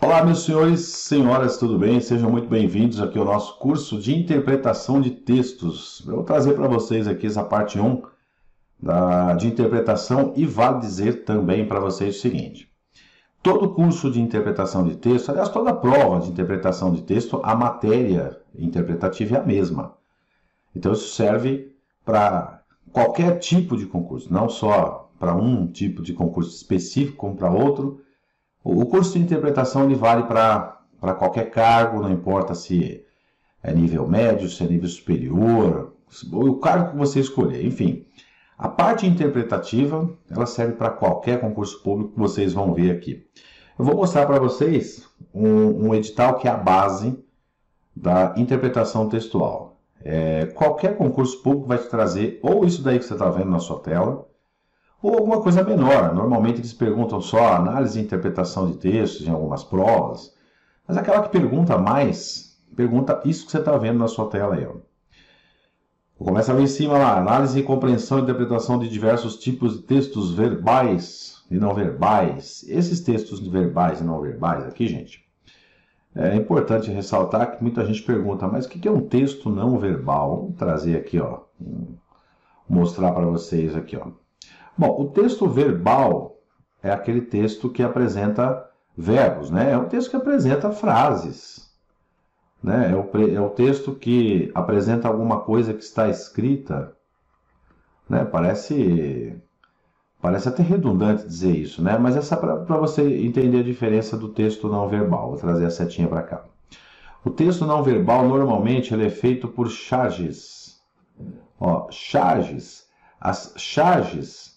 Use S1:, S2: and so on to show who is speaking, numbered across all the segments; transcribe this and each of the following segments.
S1: Olá, meus senhores e senhoras, tudo bem? Sejam muito bem-vindos aqui ao nosso curso de interpretação de textos. Eu vou trazer para vocês aqui essa parte 1 de interpretação e vale dizer também para vocês o seguinte. Todo curso de interpretação de texto, aliás, toda prova de interpretação de texto, a matéria interpretativa é a mesma. Então isso serve para qualquer tipo de concurso, não só para um tipo de concurso específico como para outro. O curso de interpretação ele vale para qualquer cargo, não importa se é nível médio, se é nível superior, o cargo que você escolher. Enfim, a parte interpretativa ela serve para qualquer concurso público que vocês vão ver aqui. Eu vou mostrar para vocês um edital que é a base da interpretação textual. Qualquer concurso público vai te trazer ou isso daí que você está vendo na sua tela, ou alguma coisa menor. Normalmente eles perguntam só análise e interpretação de textos em algumas provas, mas aquela que pergunta mais, pergunta isso que você está vendo na sua tela aí. Ó. Começa ali em cima lá, análise, compreensão e interpretação de diversos tipos de textos verbais e não verbais. Esses textos verbais e não verbais aqui, gente, é importante ressaltar que muita gente pergunta, mas o que é um texto não verbal? Vou trazer aqui, ó, mostrar para vocês aqui, ó. Bom, o texto verbal é aquele texto que apresenta verbos, né? É um texto que apresenta frases, né? É o texto que apresenta alguma coisa que está escrita, né? Parece até redundante dizer isso, né? Mas é só para você entender a diferença do texto não verbal. Vou trazer a setinha para cá. O texto não verbal, normalmente, ele é feito por charges. Ó, charges. As charges...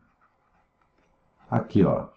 S1: Aqui, ó.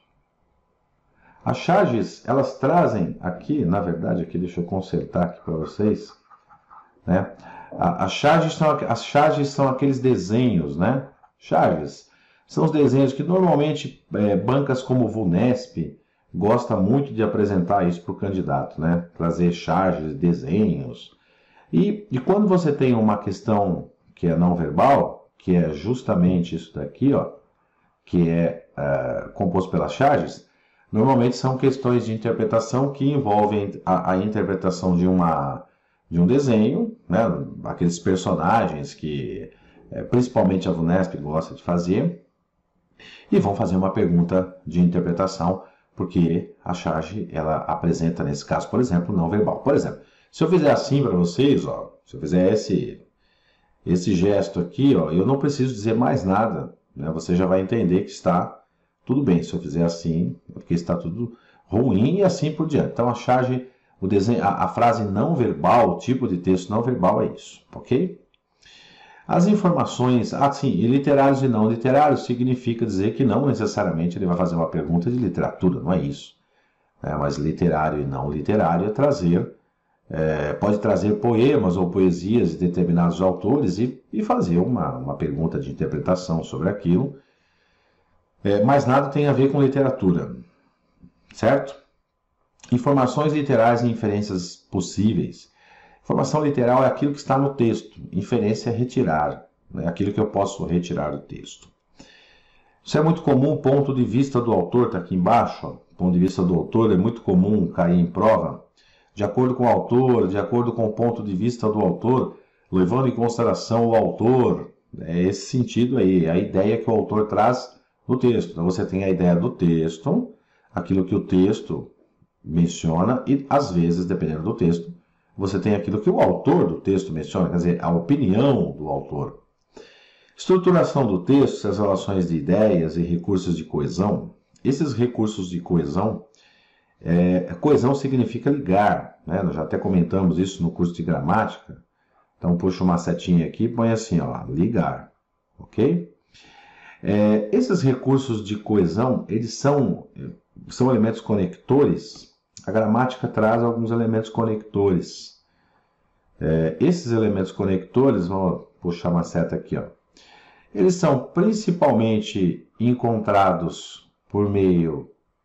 S1: As charges, elas trazem aqui, na verdade, aqui deixa eu consertar aqui para vocês, né? As charges são aqueles desenhos, né? Charges são os desenhos que normalmente bancas como o VUNESP gosta muito de apresentar isso para o candidato, né? Trazer charges, desenhos. E quando você tem uma questão que é não verbal, que é justamente isso daqui, ó, que é composto pelas charges, normalmente são questões de interpretação que envolvem a interpretação de um desenho, né, aqueles personagens que principalmente a VUNESP gosta de fazer, e vão fazer uma pergunta de interpretação, porque a charge ela apresenta, nesse caso, por exemplo, não verbal. Por exemplo, se eu fizer assim para vocês, ó, se eu fizer esse gesto aqui, ó, eu não preciso dizer mais nada, né? Você já vai entender que está tudo bem. Se eu fizer assim, é porque está tudo ruim e assim por diante. Então a charge, o desenho, a frase não verbal, o tipo de texto não verbal é isso, ok? As informações, sim, e literários e não literários significa dizer que não necessariamente ele vai fazer uma pergunta de literatura, não é isso. Mas literário e não literário é trazer, pode trazer poemas ou poesias de determinados autores e fazer uma pergunta de interpretação sobre aquilo. Mas nada tem a ver com literatura, certo? Informações literais e inferências possíveis. Informação literal é aquilo que está no texto. Inferência é retirar, né? Aquilo que eu posso retirar do texto. Isso é muito comum, ponto de vista do autor, está aqui embaixo. Ó. Ponto de vista do autor é muito comum cair em prova. De acordo com o autor, de acordo com o ponto de vista do autor, levando em consideração o autor. É esse sentido aí, a ideia que o autor traz no texto. Então você tem a ideia do texto, aquilo que o texto menciona, e às vezes, dependendo do texto, você tem aquilo que o autor do texto menciona, quer dizer, a opinião do autor. Estruturação do texto, as relações de ideias e recursos de coesão. Esses recursos de coesão, coesão significa ligar, né? Nós já até comentamos isso no curso de gramática. Então puxa uma setinha aqui e põe assim, ó, ligar, ok? Esses recursos de coesão, eles são elementos conectores. A gramática traz alguns elementos conectores. Esses elementos conectores, vamos puxar uma seta aqui, ó. Eles são principalmente encontrados por meio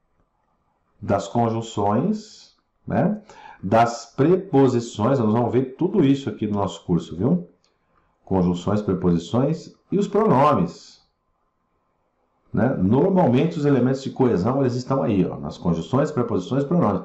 S1: das conjunções, né? Das preposições, nós vamos ver tudo isso aqui no nosso curso, viu? Conjunções, preposições e os pronomes. Né? Normalmente os elementos de coesão eles estão aí, ó, nas conjunções, preposições e pronomes.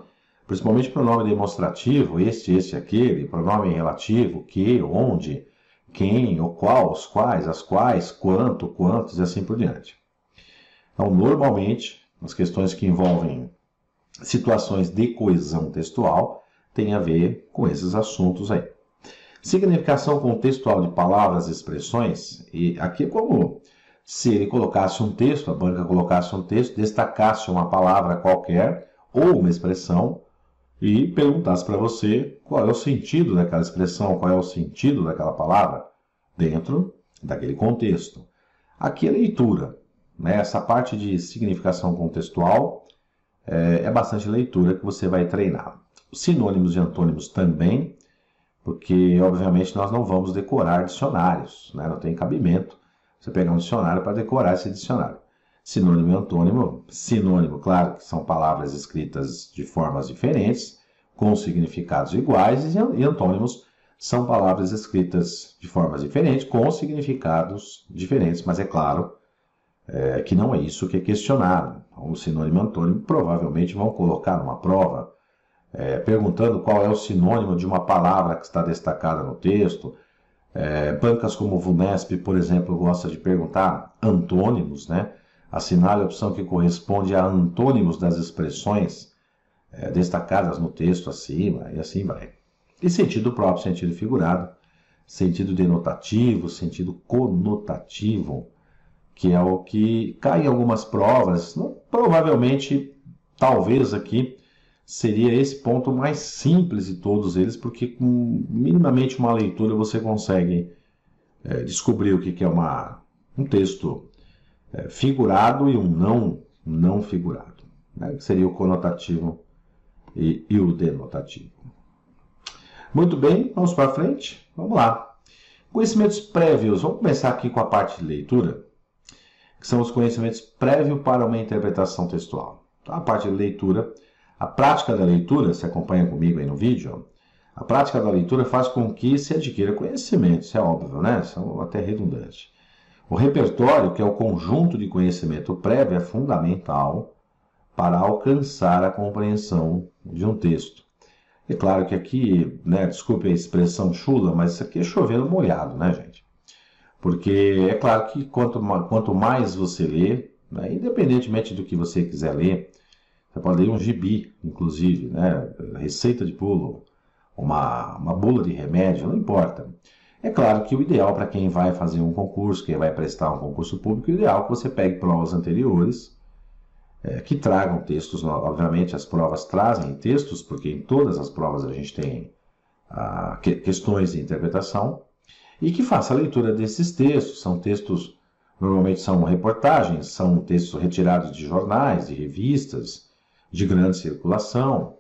S1: principalmente pronome demonstrativo, este, aquele, pronome relativo, que, onde, quem, o qual, os quais, as quais, quanto, quantos e assim por diante. Então, normalmente, as questões que envolvem situações de coesão textual têm a ver com esses assuntos aí. Significação contextual de palavras e expressões, e aqui é como se ele colocasse um texto, a banca colocasse um texto, destacasse uma palavra qualquer ou uma expressão e perguntasse para você qual é o sentido daquela expressão, qual é o sentido daquela palavra dentro daquele contexto. Aqui é leitura, né? Essa parte de significação contextual é bastante leitura que você vai treinar. Sinônimos e antônimos também, porque obviamente nós não vamos decorar dicionários, né? Não tem cabimento você pegar um dicionário para decorar esse dicionário. Sinônimo e antônimo. Sinônimo, claro, que são palavras escritas de formas diferentes, com significados iguais, e antônimos são palavras escritas de formas diferentes, com significados diferentes, mas é claro que não é isso que é questionado. O sinônimo e antônimo provavelmente vão colocar numa prova, perguntando qual é o sinônimo de uma palavra que está destacada no texto. Bancas como o VUNESP, por exemplo, gosta de perguntar antônimos, né? Assinale a opção que corresponde a antônimos das expressões destacadas no texto acima, e assim vai. E sentido próprio, sentido figurado, sentido denotativo, sentido conotativo, que é o que cai em algumas provas. Provavelmente, talvez aqui, seria esse ponto mais simples de todos eles, porque com minimamente uma leitura você consegue descobrir o que é um texto figurado e um não figurado, né? Que seria o conotativo e o denotativo. Muito bem, vamos para frente? Vamos lá. Conhecimentos prévios. Vamos começar aqui com a parte de leitura, que são os conhecimentos prévios para uma interpretação textual. Então, a parte de leitura, a prática da leitura, você acompanha comigo aí no vídeo, a prática da leitura faz com que se adquira conhecimento, isso é óbvio, né? Isso é até redundante. O repertório, que é o conjunto de conhecimento prévio, é fundamental para alcançar a compreensão de um texto. É claro que aqui, né, desculpe a expressão chula, mas isso aqui é chovendo molhado, né, gente? Porque é claro que quanto mais você lê, né, independentemente do que você quiser ler, você pode ler um gibi, inclusive, né, receita de bolo, uma bula de remédio, não importa. É claro que o ideal para quem vai fazer um concurso, quem vai prestar um concurso público, o ideal é que você pegue provas anteriores, que tragam textos. Obviamente as provas trazem textos, porque em todas as provas a gente tem questões de interpretação, e que faça a leitura desses textos. São textos, normalmente são reportagens, são textos retirados de jornais, de revistas, de grande circulação,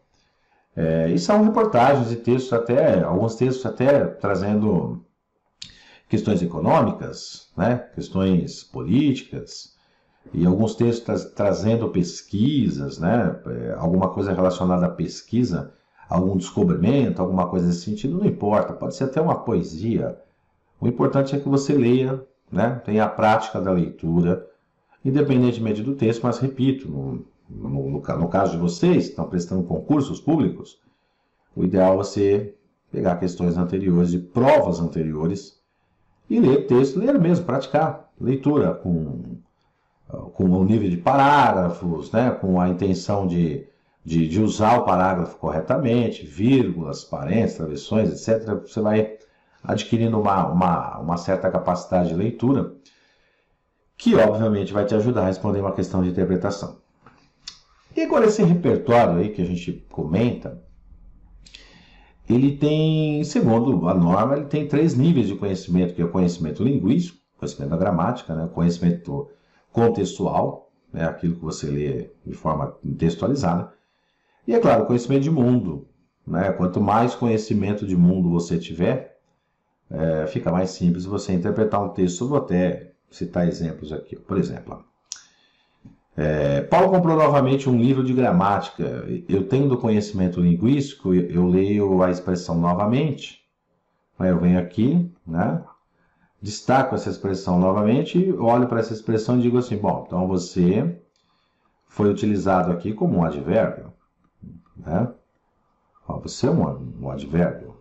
S1: e são reportagens e textos alguns textos até trazendo questões econômicas, né, questões políticas, e alguns textos trazendo pesquisas, né, alguma coisa relacionada à pesquisa, algum descobrimento, alguma coisa nesse sentido, não importa, pode ser até uma poesia. O importante é que você leia, né, tenha a prática da leitura, independentemente do texto, mas repito, no caso de vocês que estão prestando concursos públicos, o ideal é você pegar questões anteriores, de provas anteriores, e ler texto, ler mesmo, praticar leitura com o nível de parágrafos, né, com a intenção de usar o parágrafo corretamente, vírgulas, parênteses, travessões, etc. Você vai adquirindo uma certa capacidade de leitura, que obviamente vai te ajudar a responder uma questão de interpretação. E agora esse repertório aí que a gente comenta, ele tem, segundo a norma, ele tem 3 níveis de conhecimento, que é o conhecimento linguístico, conhecimento da gramática, né, o conhecimento contextual, né, aquilo que você lê de forma textualizada, e é claro, o conhecimento de mundo, né, quanto mais conhecimento de mundo você tiver, fica mais simples você interpretar um texto. Eu vou até citar exemplos aqui, por exemplo, Paulo comprou novamente um livro de gramática. Eu tenho do conhecimento linguístico, eu leio a expressão novamente, eu venho aqui, né, destaco essa expressão novamente, olho para essa expressão e digo assim, bom, então você foi utilizado aqui como um advérbio, né? Ó, você é um advérbio.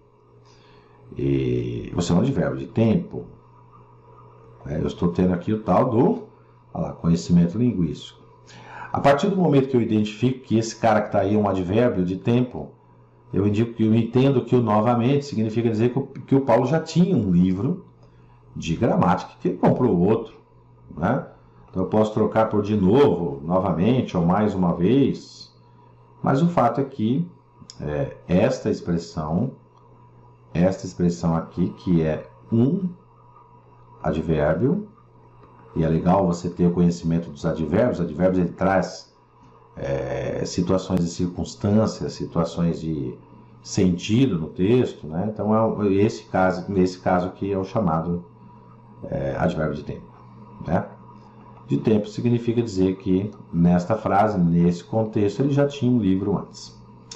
S1: E você é um advérbio de tempo. Eu estou tendo aqui o tal do conhecimento linguístico. A partir do momento que eu identifico que esse cara que está aí é um advérbio de tempo, eu entendo que o novamente significa dizer que o Paulo já tinha um livro de gramática, que ele comprou outro, né? Então eu posso trocar por de novo, novamente, ou mais uma vez, mas o fato é que esta expressão aqui, que é um advérbio, e é legal você ter o conhecimento dos advérbios. Advérbios, ele traz situações de circunstâncias, situações de sentido no texto, né? Então esse caso aqui é o chamado advérbio de tempo, né? De tempo significa dizer que nesta frase, nesse contexto, ele já tinha um livro antes.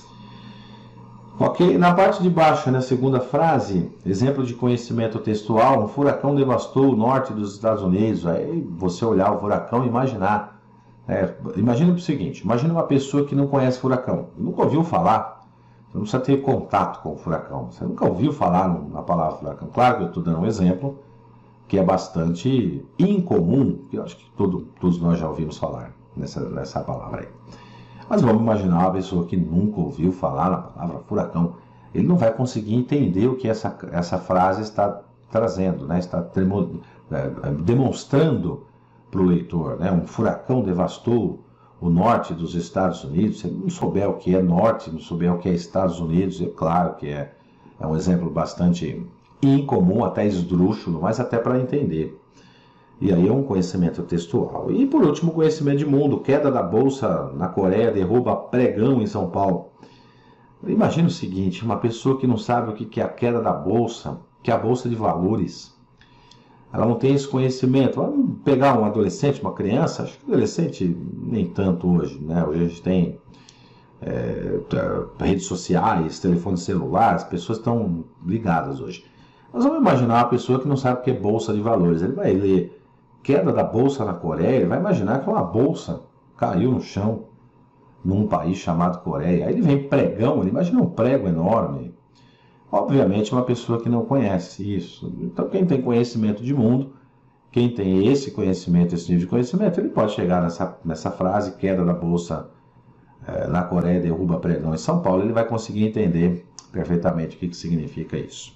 S1: Ok, na parte de baixo, na segunda frase, exemplo de conhecimento textual: um furacão devastou o norte dos Estados Unidos. Aí você olhar o furacão e imaginar. Imagina o seguinte: imagina uma pessoa que não conhece furacão, nunca ouviu falar, você não precisa ter contato com o furacão, você nunca ouviu falar na palavra furacão. Claro que eu estou dando um exemplo que é bastante incomum, que eu acho que todos nós já ouvimos falar nessa palavra aí. Mas vamos imaginar uma pessoa que nunca ouviu falar na palavra furacão. Ele não vai conseguir entender o que essa frase está trazendo, né? Está demonstrando para o leitor, né? Um furacão devastou o norte dos Estados Unidos. Se ele não souber o que é norte, não souber o que é Estados Unidos, é claro que é um exemplo bastante incomum, até esdrúxulo, mas até para entender. E aí é um conhecimento textual. E por último, conhecimento de mundo: queda da bolsa na Coreia derruba pregão em São Paulo. Imagina o seguinte: uma pessoa que não sabe o que é a queda da bolsa, que é a bolsa de valores, ela não tem esse conhecimento. Vamos pegar um adolescente, uma criança, acho que adolescente nem tanto hoje, né? Hoje a gente tem redes sociais, telefones celulares, as pessoas estão ligadas hoje. Mas vamos imaginar uma pessoa que não sabe o que é bolsa de valores. Ele vai ler queda da bolsa na Coreia, ele vai imaginar que uma bolsa caiu no chão num país chamado Coreia. Aí ele vem pregão, ele imagina um prego enorme. Obviamente uma pessoa que não conhece isso. Então quem tem conhecimento de mundo, quem tem esse conhecimento, esse nível de conhecimento, ele pode chegar nessa frase: queda da bolsa na Coreia derruba pregão em São Paulo. Ele vai conseguir entender perfeitamente o que significa isso.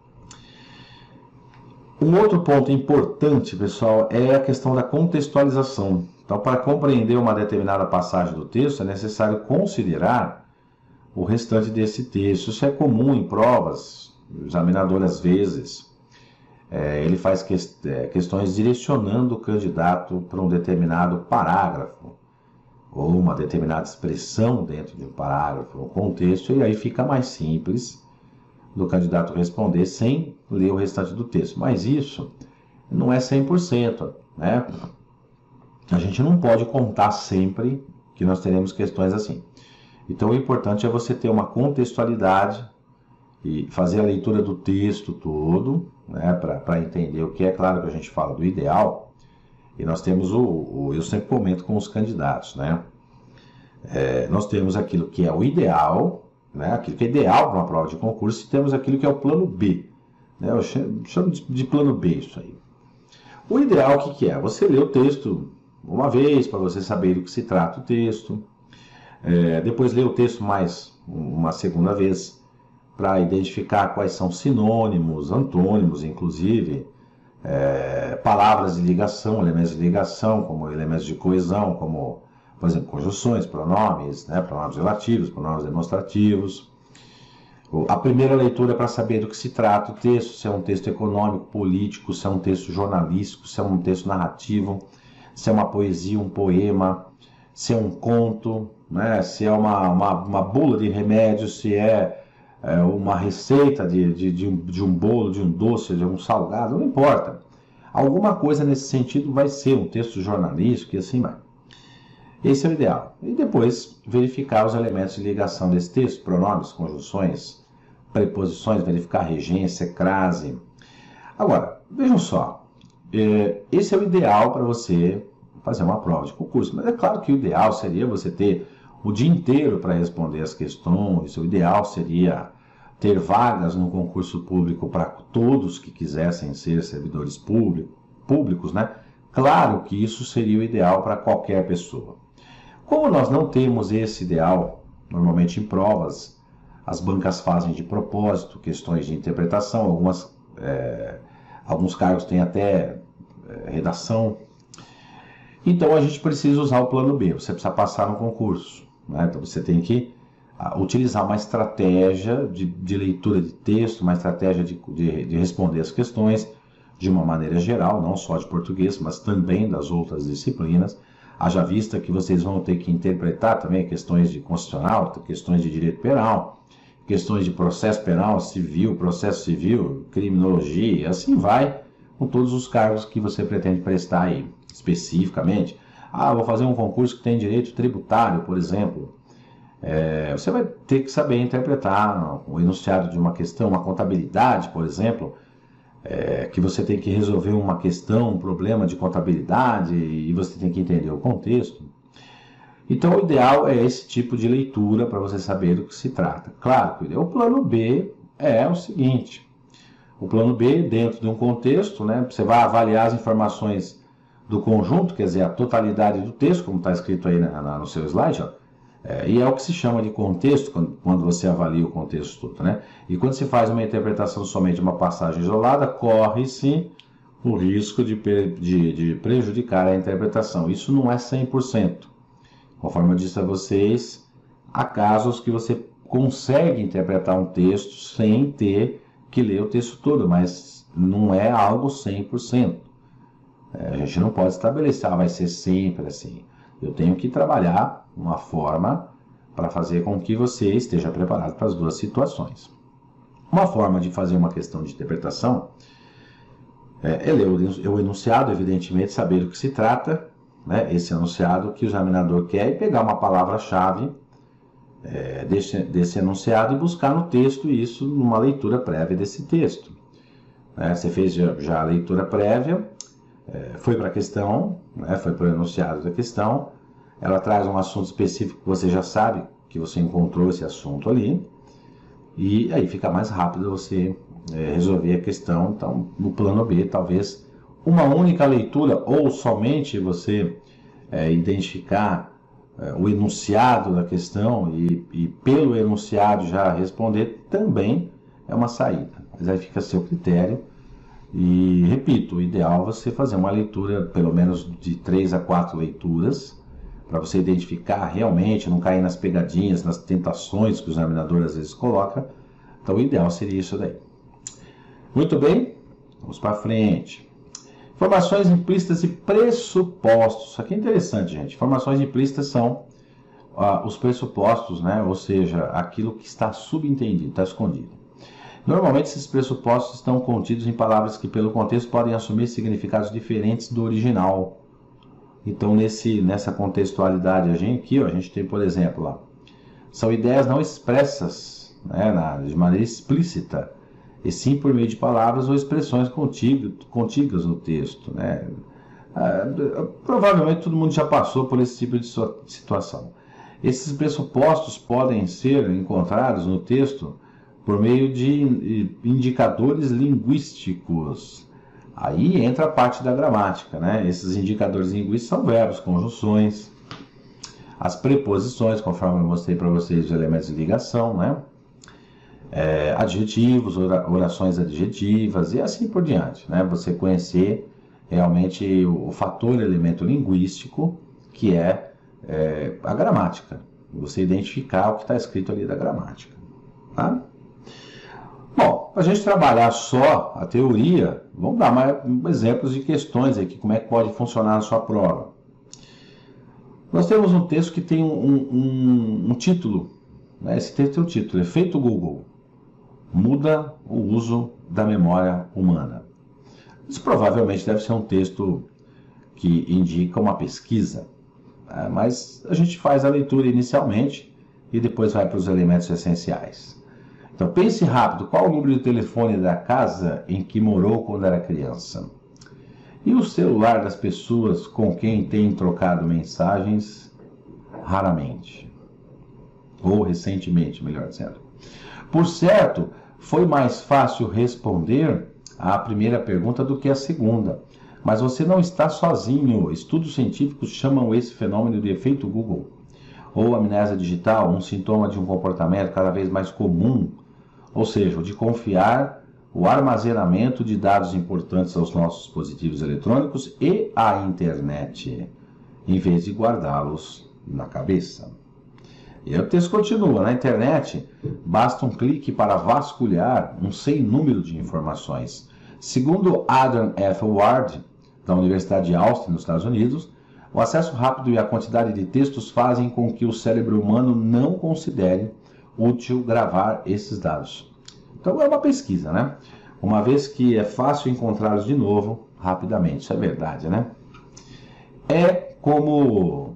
S1: Um outro ponto importante, pessoal, é a questão da contextualização. Então, para compreender uma determinada passagem do texto, é necessário considerar o restante desse texto. Isso é comum em provas. O examinador, às vezes, ele faz questões direcionando o candidato para um determinado parágrafo, ou uma determinada expressão dentro de um parágrafo, um contexto, e aí fica mais simples do candidato responder sem ler o restante do texto. Mas isso não é 100%, né? A gente não pode contar sempre que nós teremos questões assim. Então o importante é você ter uma contextualidade e fazer a leitura do texto todo, né, para entender o que é. Claro que a gente fala do ideal, e nós temos eu sempre comento com os candidatos, né? Nós temos aquilo que é o ideal, né, aquilo que é ideal para uma prova de concurso, e temos aquilo que é o plano B. Né, eu chamo de plano B isso aí. O ideal, o que é? Você lê o texto uma vez, para você saber do que se trata o texto. Depois lê o texto mais uma segunda vez, para identificar quais são sinônimos, antônimos, inclusive, palavras de ligação, elementos de ligação, como elementos de coesão, como, por exemplo, conjunções, pronomes, né, pronomes relativos, pronomes demonstrativos. A primeira leitura é para saber do que se trata o texto: se é um texto econômico, político, se é um texto jornalístico, se é um texto narrativo, se é uma poesia, um poema, se é um conto, né, se é uma bula de remédio, se é uma receita de um bolo, de um doce, de um salgado, não importa. Alguma coisa nesse sentido vai ser um texto jornalístico e assim vai. Esse é o ideal. E depois verificar os elementos de ligação desse texto: pronomes, conjunções, preposições, verificar regência, crase. Agora, vejam só, esse é o ideal para você fazer uma prova de concurso. Mas é claro que o ideal seria você ter o dia inteiro para responder as questões. O ideal seria ter vagas no concurso público para todos que quisessem ser servidores públicos, né? Claro que isso seria o ideal para qualquer pessoa. Como nós não temos esse ideal, normalmente em provas, as bancas fazem de propósito questões de interpretação, alguns cargos têm até redação. Então a gente precisa usar o plano B, você precisa passar no concurso, né? Então você tem que utilizar uma estratégia de leitura de texto, uma estratégia de responder as questões de uma maneira geral, não só de português, mas também das outras disciplinas. Haja vista que vocês vão ter que interpretar também questões de constitucional, questões de direito penal, questões de processo penal, civil, processo civil, criminologia, assim vai com todos os cargos que você pretende prestar aí, especificamente. Vou fazer um concurso que tem direito tributário, por exemplo. Você vai ter que saber interpretar o enunciado de uma questão, uma contabilidade, por exemplo, que você tem que resolver uma questão, um problema de contabilidade e você tem que entender o contexto. Então, o ideal é esse tipo de leitura para você saber do que se trata. Claro que o plano B é o seguinte: o plano B, dentro de um contexto, né, você vai avaliar as informações do conjunto, quer dizer, a totalidade do texto, como está escrito aí no seu slide, ó. E é o que se chama de contexto, quando você avalia o contexto todo, né? E quando se faz uma interpretação somente de uma passagem isolada, corre-se o risco de prejudicar a interpretação. Isso não é 100%. Conforme eu disse a vocês, há casos que você consegue interpretar um texto sem ter que ler o texto todo, mas não é algo 100%. A gente não pode estabelecer, vai ser sempre assim. Eu tenho que trabalhar uma forma para fazer com que você esteja preparado para as duas situações. Uma forma de fazer uma questão de interpretação é ler o enunciado, evidentemente, saber do que se trata, né, esse enunciado que o examinador quer, e pegar uma palavra-chave desse enunciado e buscar no texto isso numa leitura prévia desse texto. Você fez já a leitura prévia, foi para a questão, né, foi para o enunciado da questão, ela traz um assunto específico que você já sabe que você encontrou esse assunto ali, e aí fica mais rápido você resolver a questão. Então, no plano B, talvez uma única leitura, ou somente você identificar o enunciado da questão e pelo enunciado já responder, também é uma saída. Mas aí fica a seu critério. E, repito, o ideal é você fazer uma leitura, pelo menos de 3 a 4 leituras, para você identificar realmente, não cair nas pegadinhas, nas tentações que o examinador às vezes coloca. Então, o ideal seria isso daí. Muito bem, vamos para frente. Informações implícitas e pressupostos. Isso aqui é interessante, gente. Informações implícitas são os pressupostos, né? Ou seja, aquilo que está subentendido, está escondido. Normalmente, esses pressupostos estão contidos em palavras que, pelo contexto, podem assumir significados diferentes do original. Então, nessa contextualidade a gente tem, por exemplo, são ideias não expressas, né, de maneira explícita, e sim por meio de palavras ou expressões contidas no texto, né? Provavelmente todo mundo já passou por esse tipo de situação. Esses pressupostos podem ser encontrados no texto por meio de indicadores linguísticos. Aí entra a parte da gramática, né? Esses indicadores linguísticos são verbos, conjunções, as preposições, conforme eu mostrei para vocês, os elementos de ligação, né? Adjetivos, orações adjetivas e assim por diante, né? Você conhecer realmente o fator elemento linguístico, que é a gramática. Você identificar o que está escrito ali da gramática, tá? Bom, para a gente trabalhar só a teoria, vamos dar mais exemplos de questões aqui, como é que pode funcionar na sua prova. Nós temos um texto que tem um título, né? Esse texto tem um título, Efeito Google, muda o uso da memória humana. Isso provavelmente deve ser um texto que indica uma pesquisa, né? Mas a gente faz a leitura inicialmente e depois vai para os elementos essenciais. Então, pense rápido, qual o número de telefone da casa em que morou quando era criança? E o celular das pessoas com quem tem trocado mensagens raramente? ou recentemente, melhor dizendo. Por certo, foi mais fácil responder à primeira pergunta do que à segunda. Mas você não está sozinho. Estudos científicos chamam esse fenômeno de efeito Google, ou amnésia digital, um sintoma de um comportamento cada vez mais comum, ou seja, o de confiar o armazenamento de dados importantes aos nossos dispositivos eletrônicos e à internet, em vez de guardá-los na cabeça. E aí o texto continua. Na internet, basta um clique para vasculhar um sem número de informações. Segundo Adam F. Ward, da Universidade de Austin, nos Estados Unidos, o acesso rápido e a quantidade de textos fazem com que o cérebro humano não considere útil gravar esses dados. Então é uma pesquisa, né? Uma vez que é fácil encontrá-los de novo, rapidamente. Isso é verdade, né? É como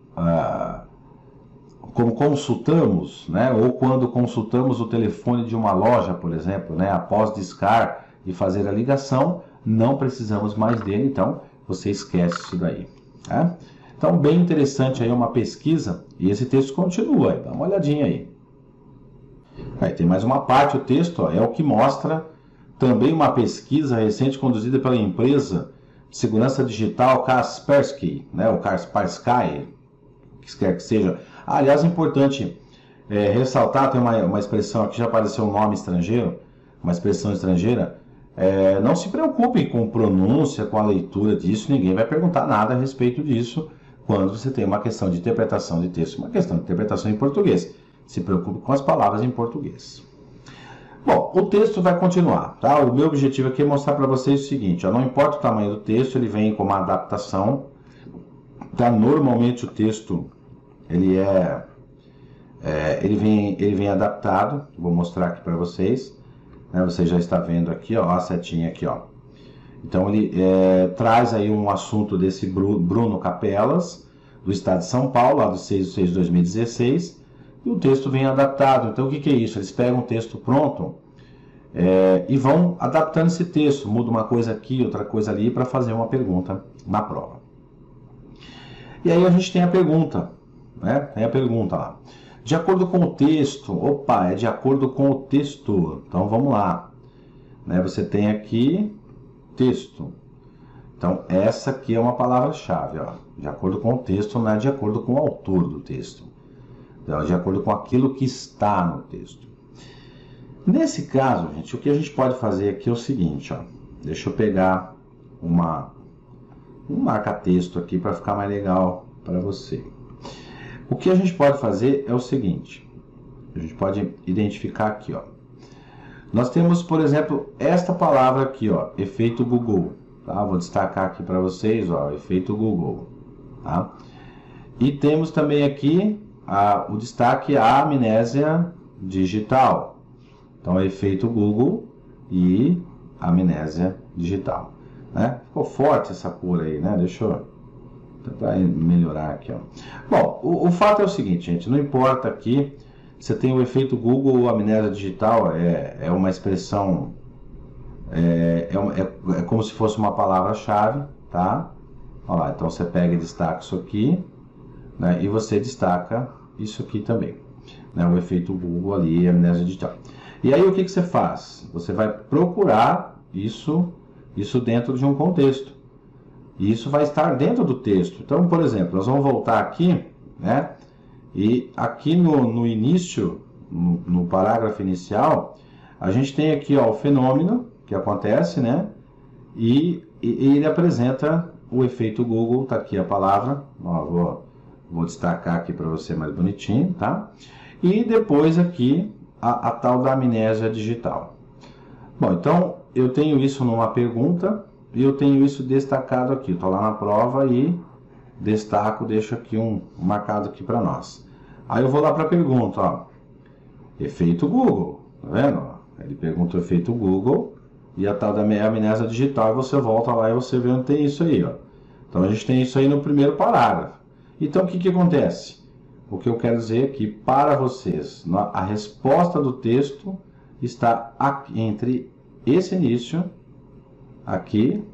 S1: consultamos, né? Ou quando consultamos o telefone de uma loja, por exemplo, né? Após discar e fazer a ligação, não precisamos mais dele, então você esquece isso daí. Né? Então, bem interessante aí uma pesquisa, e esse texto continua, dá uma olhadinha aí. Aí tem mais uma parte, o texto é o que mostra também uma pesquisa recente conduzida pela empresa de segurança digital Kaspersky, né, o Kaspersky, que quer que seja. Aliás, é importante ressaltar, tem uma expressão aqui, já apareceu um nome estrangeiro, uma expressão estrangeira. Não se preocupem com pronúncia, com a leitura disso, ninguém vai perguntar nada a respeito disso quando você tem uma questão de interpretação de texto, uma questão de interpretação em português. Se preocupe com as palavras em português. Bom, o texto vai continuar, tá? O meu objetivo aqui é mostrar para vocês o seguinte, ó, não importa o tamanho do texto, ele vem com uma adaptação, tá? Normalmente o texto ele vem adaptado, vou mostrar aqui para vocês, né? Você já está vendo aqui, ó, a setinha aqui, ó. Então ele traz aí um assunto desse Bruno Capelas, do estado de São Paulo, lá do 6/6 de 2016, e o texto vem adaptado. Então o que é isso? Eles pegam um texto pronto e vão adaptando esse texto, muda uma coisa aqui, outra coisa ali, para fazer uma pergunta na prova. E aí a gente tem a pergunta, né? Tem a pergunta lá. De acordo com o texto, opa, é de acordo com o texto. Então vamos lá. Né? Você tem aqui texto. Então essa aqui é uma palavra-chave, ó. De acordo com o texto, não é de acordo com o autor do texto. Então, de acordo com aquilo que está no texto. Nesse caso, gente, o que a gente pode fazer aqui é o seguinte, ó. Deixa eu pegar um marca-texto aqui para ficar mais legal para você. O que a gente pode fazer é o seguinte. A gente pode identificar aqui, ó. Nós temos, por exemplo, esta palavra aqui, ó, efeito Google. Tá? Vou destacar aqui para vocês, ó, efeito Google. Tá? E temos também aqui o destaque a amnésia digital. Então, efeito Google e amnésia digital. Né? Ficou forte essa cor aí, né? Deixa eu tentar melhorar aqui, ó. Bom, o fato é o seguinte, gente. Não importa aqui, você tem o efeito Google ou amnésia digital, é uma expressão, é como se fosse uma palavra-chave, tá? Olha lá, então você pega e destaca isso aqui, né, e você destaca isso aqui também, né, o efeito Google ali, amnésia digital. E aí o que você faz? Você vai procurar isso dentro de um contexto. E isso vai estar dentro do texto. Então, por exemplo, nós vamos voltar aqui, né, e aqui no início, no parágrafo inicial, a gente tem aqui, ó, o fenômeno que acontece, né, e ele apresenta o efeito Google. Tá aqui a palavra, ó, vou destacar aqui para você mais bonitinho, tá? E depois aqui a tal da amnésia digital. Bom, então eu tenho isso numa pergunta e eu tenho isso destacado aqui. Estou lá na prova e destaco, deixo aqui marcado aqui para nós. Aí eu vou lá para a pergunta, ó, efeito Google, tá vendo? Ele pergunta o efeito Google e a tal da amnésia digital, e você volta lá e você vê onde tem isso aí, ó. Então a gente tem isso aí no primeiro parágrafo. Então o que acontece? O que eu quero dizer é que para vocês, a resposta do texto está aqui, entre esse início, aqui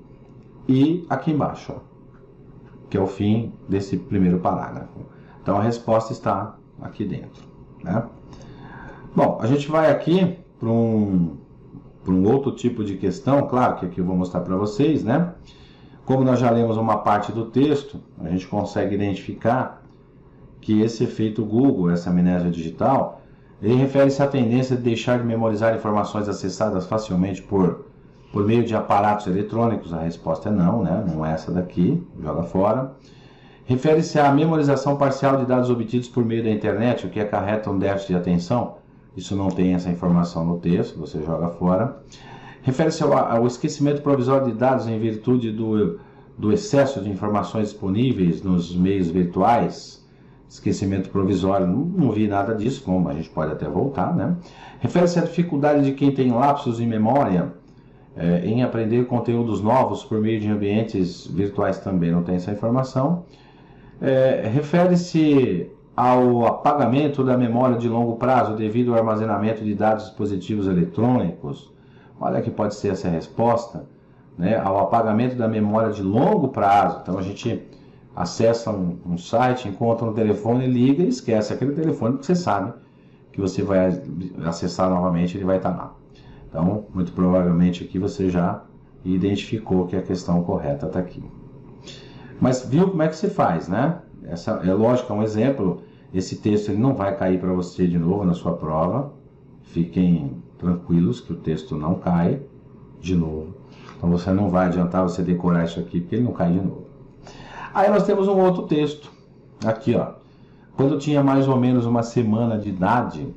S1: e aqui embaixo, ó, que é o fim desse primeiro parágrafo. Então a resposta está aqui dentro, né? Bom, a gente vai aqui para um outro tipo de questão, claro que aqui eu vou mostrar para vocês, né? Como nós já lemos uma parte do texto, a gente consegue identificar que esse efeito Google, essa amnésia digital, ele refere-se à tendência de deixar de memorizar informações acessadas facilmente por meio de aparatos eletrônicos. A resposta é não, né? Não é essa daqui, joga fora. Refere-se à memorização parcial de dados obtidos por meio da internet, o que acarreta um déficit de atenção. Isso não tem essa informação no texto, você joga fora. Refere-se ao esquecimento provisório de dados em virtude do excesso de informações disponíveis nos meios virtuais. Esquecimento provisório, não vi nada disso, como a gente pode até voltar, né? Refere-se à dificuldade de quem tem lapsos em memória em aprender conteúdos novos por meio de ambientes virtuais, também não tem essa informação. Refere-se ao apagamento da memória de longo prazo devido ao armazenamento de dados de dispositivos eletrônicos. Olha que pode ser essa a resposta, né? Ao apagamento da memória de longo prazo. Então a gente acessa um site, encontra um telefone, liga e esquece aquele telefone, porque você sabe que você vai acessar novamente, ele vai estar lá. Então, muito provavelmente aqui você já identificou que a questão correta está aqui. Mas viu como é que se faz, né? Essa é lógico, é um exemplo. Esse texto ele não vai cair para você de novo na sua prova. Fiquem tranquilos que o texto não cai de novo. Então você não vai adiantar você decorar isso aqui, porque ele não cai de novo. Aí nós temos um outro texto, aqui ó. Quando eu tinha mais ou menos uma semana de idade,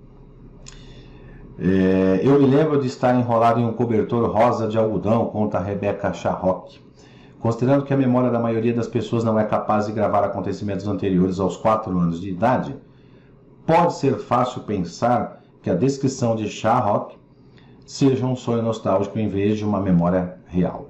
S1: eu me lembro de estar enrolado em um cobertor rosa de algodão, conta a Rebecca Sharrock. Considerando que a memória da maioria das pessoas não é capaz de gravar acontecimentos anteriores aos 4 anos de idade, pode ser fácil pensar que a descrição de Sharrock seja um sonho nostálgico em vez de uma memória real.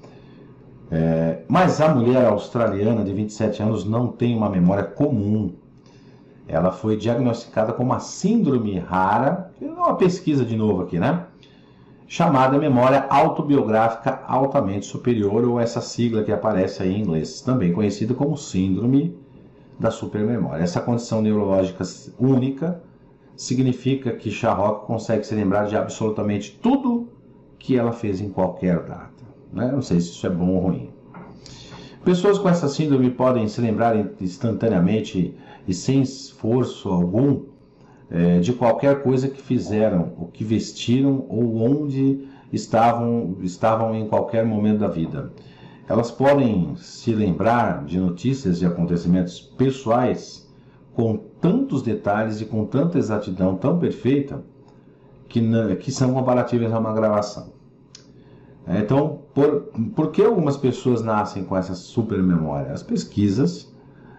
S1: Mas a mulher australiana de 27 anos não tem uma memória comum. Ela foi diagnosticada com uma síndrome rara, é uma pesquisa de novo aqui, né? Chamada memória autobiográfica altamente superior, ou essa sigla que aparece aí em inglês, também conhecida como síndrome da supermemória. Essa condição neurológica única significa que Sharrock consegue se lembrar de absolutamente tudo que ela fez em qualquer data, né? Não sei se isso é bom ou ruim. Pessoas com essa síndrome podem se lembrar instantaneamente e sem esforço algum de qualquer coisa que fizeram, o que vestiram ou onde estavam em qualquer momento da vida. Elas podem se lembrar de notícias e acontecimentos pessoais com tantos detalhes e com tanta exatidão tão perfeita que são comparáveis a uma gravação. Então, por que algumas pessoas nascem com essa supermemória? As pesquisas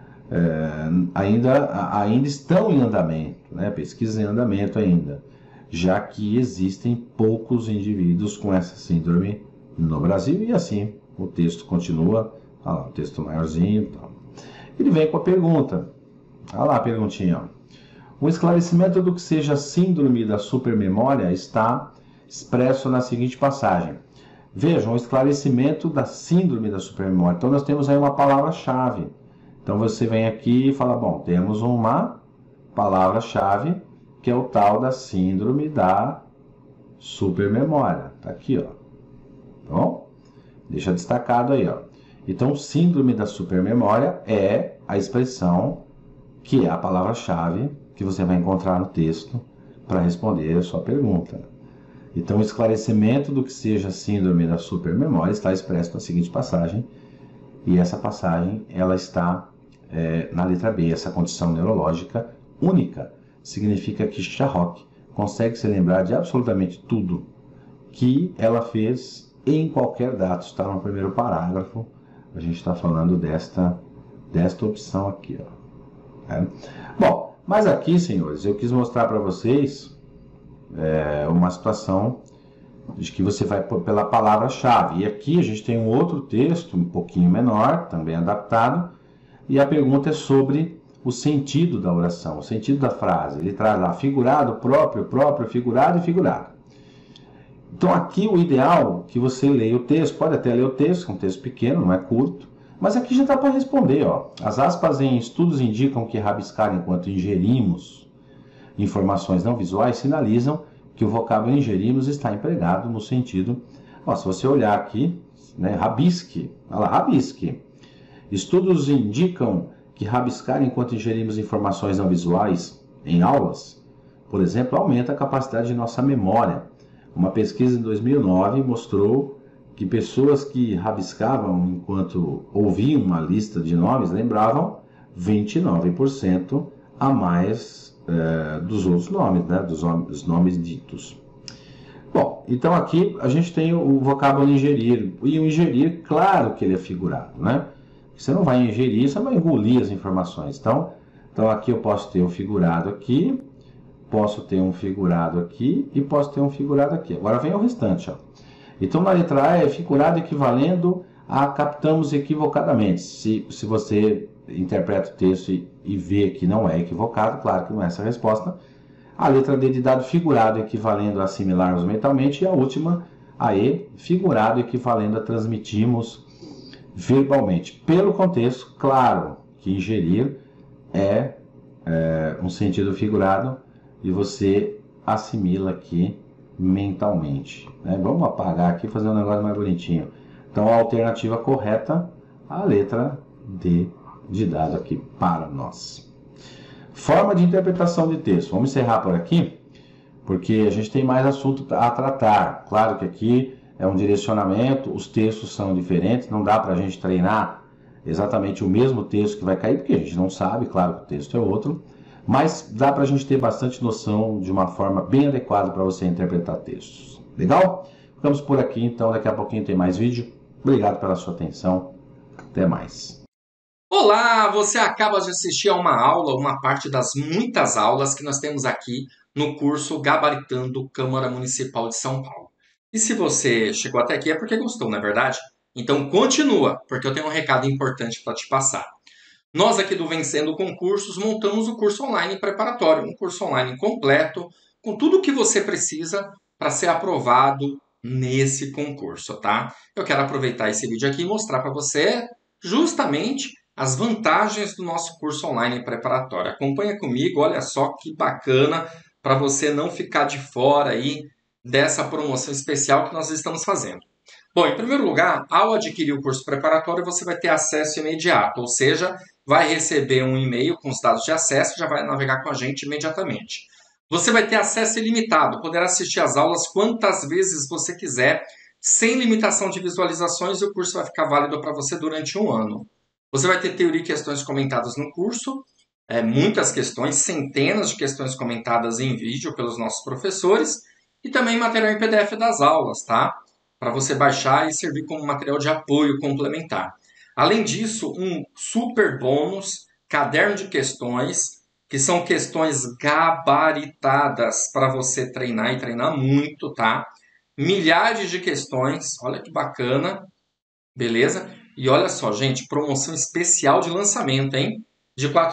S1: ainda estão em andamento, né? Pesquisas em andamento ainda, já que existem poucos indivíduos com essa síndrome no Brasil, e assim o texto continua, olha lá, o texto maiorzinho, tal. Ele vem com a pergunta, olha lá a perguntinha, o esclarecimento do que seja síndrome da supermemória está expresso na seguinte passagem. Vejam, o esclarecimento da síndrome da supermemória. Então nós temos aí uma palavra-chave. Então você vem aqui e fala, bom, temos uma palavra-chave que é o tal da síndrome da supermemória. Tá aqui, ó. Tá bom? Deixa destacado aí, ó. Então, síndrome da supermemória é a expressão que é a palavra-chave que você vai encontrar no texto para responder a sua pergunta. Então, o esclarecimento do que seja síndrome da supermemória está expresso na seguinte passagem, e essa passagem ela está na letra B. Essa condição neurológica única significa que Sharrock consegue se lembrar de absolutamente tudo que ela fez em qualquer data. Está no primeiro parágrafo, a gente está falando desta opção aqui, ó. Bom, mas aqui, senhores, eu quis mostrar para vocês uma situação de que você vai pela palavra-chave. E aqui a gente tem um outro texto, um pouquinho menor, também adaptado, e a pergunta é sobre o sentido da oração, o sentido da frase. Ele traz lá figurado, próprio, figurado e figurado. Então aqui o ideal é que você leia o texto, pode até ler o texto, que é um texto pequeno, não é curto, Mas aqui já dá para responder, ó. As aspas em estudos indicam que rabiscar enquanto ingerimos informações não visuais sinalizam que o vocábulo ingerimos está empregado no sentido... Ó, se você olhar aqui, né, rabisque, olha lá, rabisque. Estudos indicam que rabiscar enquanto ingerimos informações não visuais em aulas, por exemplo, aumenta a capacidade de nossa memória. Uma pesquisa em 2009 mostrou que pessoas que rabiscavam enquanto ouviam uma lista de nomes lembravam 29% a mais dos outros nomes, né, dos nomes ditos. Bom, então aqui a gente tem o vocábulo ingerir. E o ingerir, claro que ele é figurado, né? Você não vai ingerir, você vai engolir as informações. Então aqui eu posso ter um figurado aqui, posso ter um figurado aqui e posso ter um figurado aqui. Agora vem o restante, ó. Então na letra A é figurado equivalendo a captamos equivocadamente. Se você interpreta o texto e vê que não é equivocado, claro que não é essa a resposta. A letra D de dado figurado equivalendo a assimilarmos mentalmente. E a última, a E, figurado equivalendo a transmitimos verbalmente. Pelo contexto, claro que ingerir é um sentido figurado e você assimila aqui mentalmente. Né? Vamos apagar aqui e fazer um negócio mais bonitinho. Então a alternativa correta, a letra D de dado aqui para nós. Forma de interpretação de texto. Vamos encerrar por aqui, porque a gente tem mais assunto a tratar. Claro que aqui é um direcionamento, os textos são diferentes, não dá para a gente treinar exatamente o mesmo texto que vai cair, porque a gente não sabe, claro que o texto é outro, mas dá para a gente ter bastante noção de uma forma bem adequada para você interpretar textos. Legal? Ficamos por aqui, então daqui a pouquinho tem mais vídeo. Obrigado pela sua atenção. Até mais.
S2: Olá, você acaba de assistir a uma aula, uma parte das muitas aulas que nós temos aqui no curso Gabaritando Câmara Municipal de São Paulo. E se você chegou até aqui é porque gostou, não é verdade? Então continua, porque eu tenho um recado importante para te passar. Nós aqui do Vencendo Concursos montamos o curso online preparatório, um curso online completo, com tudo o que você precisa para ser aprovado nesse concurso, tá? Eu quero aproveitar esse vídeo aqui e mostrar para você justamente as vantagens do nosso curso online preparatório. Acompanha comigo, olha só que bacana para você não ficar de fora aí dessa promoção especial que nós estamos fazendo. Bom, em primeiro lugar, ao adquirir o curso preparatório, você vai ter acesso imediato, ou seja, vai receber um e-mail com os dados de acesso e já vai navegar com a gente imediatamente. Você vai ter acesso ilimitado, poderá assistir às aulas quantas vezes você quiser, sem limitação de visualizações, e o curso vai ficar válido para você durante um ano. Você vai ter teoria e questões comentadas no curso, muitas questões, centenas de questões comentadas em vídeo pelos nossos professores, e também material em PDF das aulas, tá? Para você baixar e servir como material de apoio complementar. Além disso, um super bônus, caderno de questões, que são questões gabaritadas para você treinar e treinar muito, tá? Milhares de questões, olha que bacana, beleza? E olha só, gente, promoção especial de lançamento, hein? De R$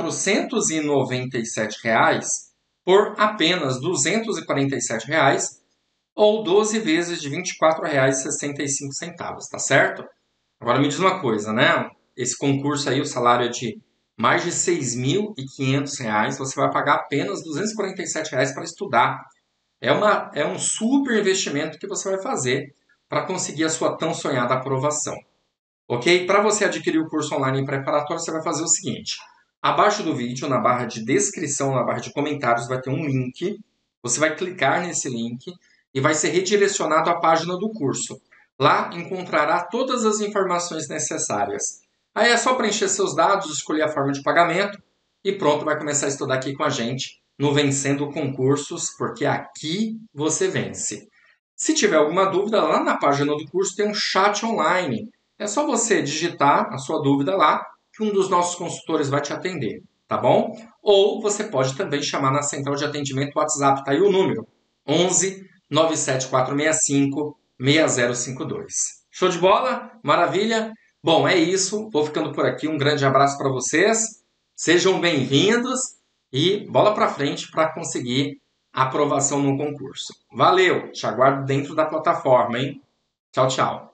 S2: 497 por apenas R$ 247 ou 12 vezes de R$ 24,65, tá certo? Agora me diz uma coisa, né? Esse concurso aí, o salário é de mais de R$ 6.500, você vai pagar apenas R$ 247 para estudar. É um super investimento que você vai fazer para conseguir a sua tão sonhada aprovação. Ok? Para você adquirir o curso online preparatório, você vai fazer o seguinte. Abaixo do vídeo, na barra de descrição, na barra de comentários, vai ter um link. Você vai clicar nesse link e vai ser redirecionado à página do curso. Lá encontrará todas as informações necessárias. Aí é só preencher seus dados, escolher a forma de pagamento e pronto, vai começar a estudar aqui com a gente no Vencendo Concursos, porque aqui você vence. Se tiver alguma dúvida, lá na página do curso tem um chat online. É só você digitar a sua dúvida lá, que um dos nossos consultores vai te atender, tá bom? Ou você pode também chamar na central de atendimento WhatsApp, tá aí o número, 11 97465 6052. Show de bola? Maravilha? Bom, é isso. Vou ficando por aqui. Um grande abraço para vocês. Sejam bem-vindos e bola para frente para conseguir a aprovação no concurso. Valeu! Te aguardo dentro da plataforma, hein? Tchau, tchau.